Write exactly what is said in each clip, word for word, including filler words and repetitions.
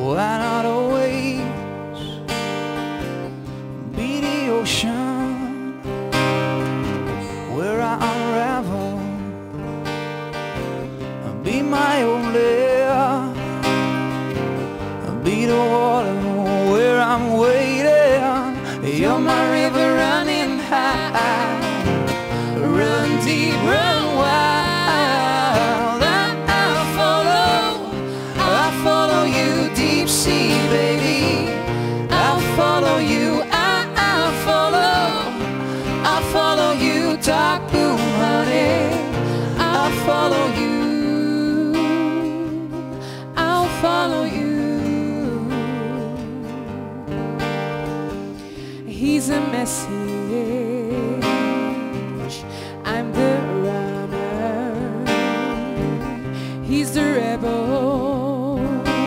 why not always be the ocean where I unravel, be my only, be the water where I'm waiting. You're my river running high, run deep, run wild. I, I follow, I follow you, deep sea baby. I follow you, I, I follow, I follow you, dark blue honey. I follow you, I'll follow you. He's a message, I'm the runner. He's the rebel,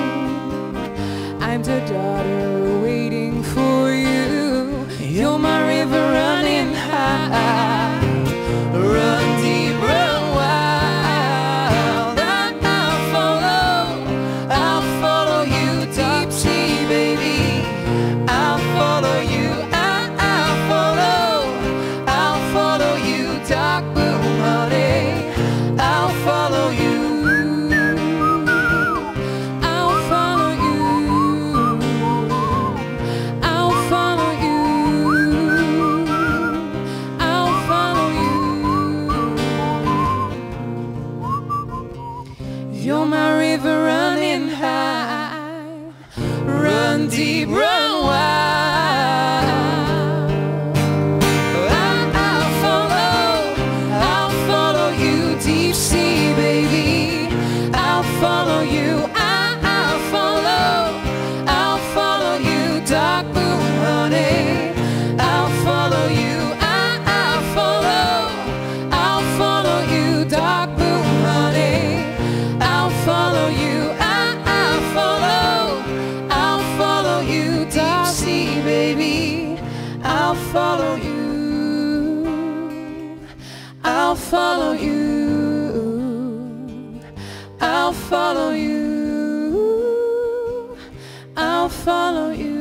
I'm the daughter waiting for you. You're my river running high, run deep, run wild. I, I follow, I'll follow you, deep sea baby. I'll follow you, dark blue honey. I'll follow you, I'll follow you, I'll follow you, I'll follow you. You're my river running high, run deep, run wide. Deep sea baby, I'll follow you, I, I'll follow, I'll follow you, dark blue honey. I'll follow you, I, I'll follow, I'll follow you, dark blue honey. I'll follow you, I, I'll follow, I'll follow you, deep sea baby. I'll follow you, I'll follow you, I'll follow you, I'll follow you.